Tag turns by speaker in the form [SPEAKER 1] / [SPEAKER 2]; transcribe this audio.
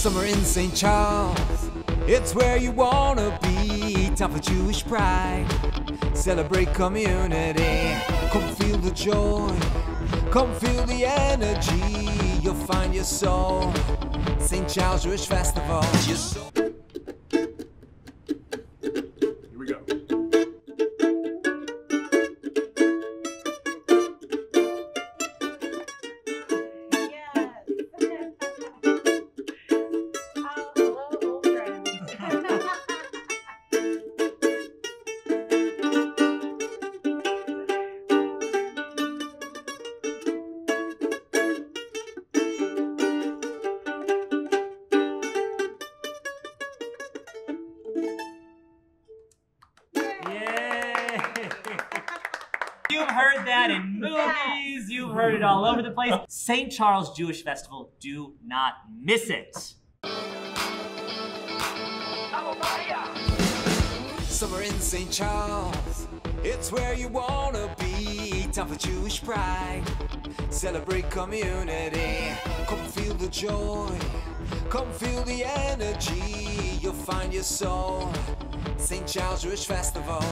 [SPEAKER 1] Summer in St. Charles, it's where you wanna be. Time for Jewish pride, celebrate community. Come feel the joy, come feel the energy. You'll find your soul, St. Charles Jewish Festival. Your soul.
[SPEAKER 2] Here we go.
[SPEAKER 3] You've heard that in movies, you've heard it all over the place. St. Charles Jewish Festival, do not miss it.
[SPEAKER 1] Summer in St. Charles, it's where you wanna be. Time for Jewish pride, celebrate community. Come feel the joy, come feel the energy. You'll find your soul, St. Charles Jewish Festival.